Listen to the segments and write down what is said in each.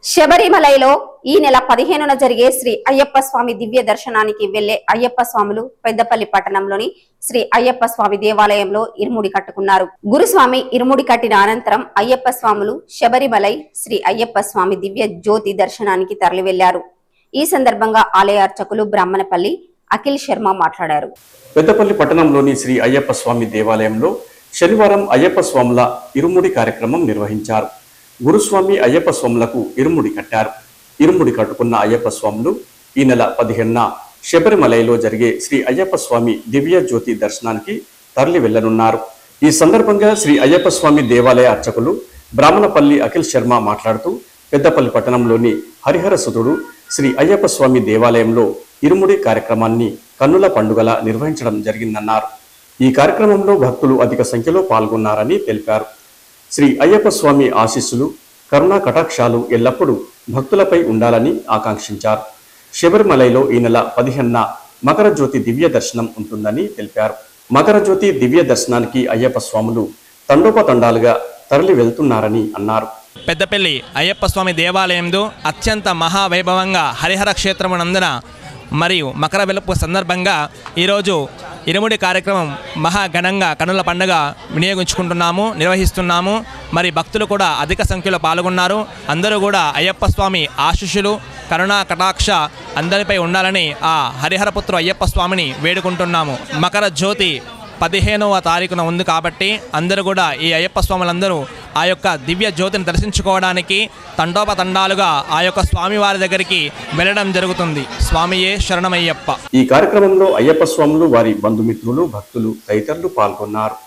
శబరిమలలో ఈ నెల 15న జరిగే శ్రీ అయ్యప్ప స్వామి దివ్య దర్శనానికి వెళ్లే అయ్యప్ప స్వాములు పెద్దపల్లి పట్టణంలోని శ్రీ అయ్యప్ప స్వామి దేవాలయంలో ఇరుముడి కట్టుకున్నారు. గురుస్వామి ఇరుముడి కట్టిన అనంతరం అయ్యప్ప స్వాములు శబరిమలై శ్రీ అయ్యప్ప స్వామి దివ్య జ్యోతి దర్శనానికి తరలి వెళ్లారు. ఈ సందర్భంగా ఆలయ అర్చకులు బ్రాహ్మణపల్లి అఖిల్ శర్మ మాట్లాడారు. పెద్దపల్లి పట్టణంలోని శ్రీ అయ్యప్ప స్వామి దేవాలయంలో శనివారం అయ్యప్ప స్వాముల ఇరుముడి కార్యక్రమం నిర్వహించారు. గురుస్వామి అయ్యప్ప స్వాములకు ఇరుముడి కట్టారు. ఇరుముడి కట్టుకున్న అయ్యప్ప స్వాములు ఈ నెల 15న శబరిమలలో జరిగే శ్రీ అయ్యప్ప స్వామి దివ్య జ్యోతి దర్శనానికి తరలి వెళ్లనున్నారు. ఈ సందర్భంగా శ్రీ అయ్యప్ప స్వామి దేవాలయ అర్చకులు బ్రాహ్మణపల్లి అఖిల్ శర్మ మాట్లాడుతూ పెద్దపల్లి పట్టణంలోని హరిహర సుతుడు శ్రీ అయ్యప్ప స్వామి దేవాలయంలో ఇరుముడి కార్యక్రమాన్ని కన్నుల పండుగలా నిర్వహించడం జరిగిందన్నారు. ఈ కార్యక్రమంలో భక్తులు అధిక సంఖ్యలో పాల్గొన్నారని తెలిపారు. శ్రీ అయ్యప్ప స్వామి ఆశీస్సులు కరుణా కటాక్షాలు ఎల్లప్పుడూ భక్తులపై ఉండాలని ఆకాంక్షించారు. శబరిమలలో ఈ నెల 15న మకర జ్యోతి దివ్య దర్శనం ఉంటుందని తెలిపారు. మకర జ్యోతి దివ్య దర్శనానికి అయ్యప్ప స్వాములు తండోపతండాలుగా తరలి వెళ్తున్నారని అన్నారు. పెద్దపల్లి అయ్యప్ప స్వామి దేవాలయంలో అత్యంత మహావైభవంగా హరిహర క్షేత్రమునందున మరియు మకర వెలుపు సందర్భంగా ఈరోజు ఇరుముడి కార్యక్రమం మహాఘనంగా కన్నుల పండుగ నిర్వహిస్తున్నాము. మరి భక్తులు కూడా అధిక సంఖ్యలో పాల్గొన్నారు. అందరూ కూడా అయ్యప్ప స్వామి ఆశీస్సులు కరుణా కటాక్ష అందరిపై ఉండాలని ఆ హరిహరపుత్రు అయ్యప్ప స్వామిని వేడుకుంటున్నాము. మకర జ్యోతి 15వ తారీఖున ఉంది కాబట్టి అందరూ కూడా ఈ అయ్యప్ప స్వాములందరూ ఆ యొక్క దివ్య జ్యోతిని దర్శించుకోవడానికి తండోపతండాలుగా ఆ యొక్క స్వామివారి దగ్గరికి వెళ్ళడం జరుగుతుంది. స్వామియే శరణమయ్యప్ప. ఈ కార్యక్రమంలో అయ్యప్ప స్వాములు వారి బంధుమిత్రులు భక్తులు తదితరులు పాల్గొన్నారు.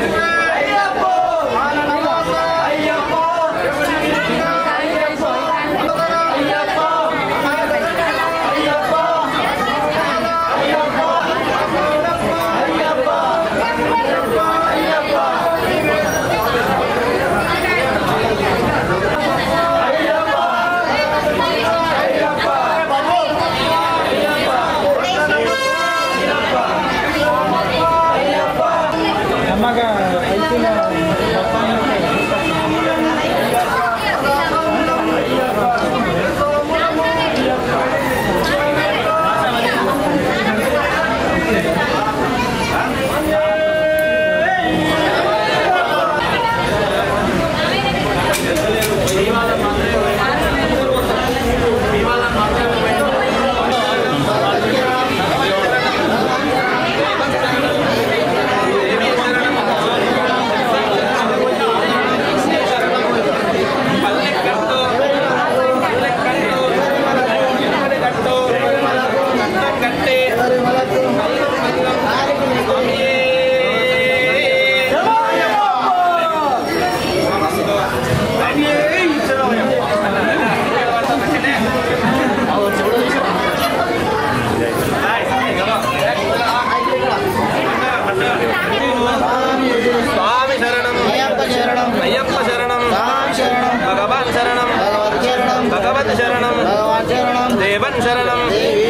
భగవత్ శరణం దేవన్ శరణం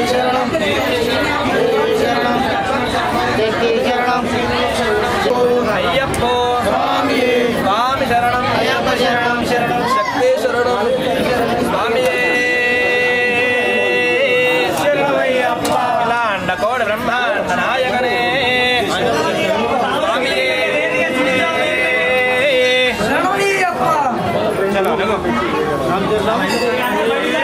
అయ్యప్పో స్వామి శరణం అయ్యప్ప శరణం శరణం శక్తి శరణం స్వామియే శరణమయ్యప్ప అఖిలాండ కోటి బ్రహ్మాండ నాయకనే స్వామియే శరణమయ్యప్ప.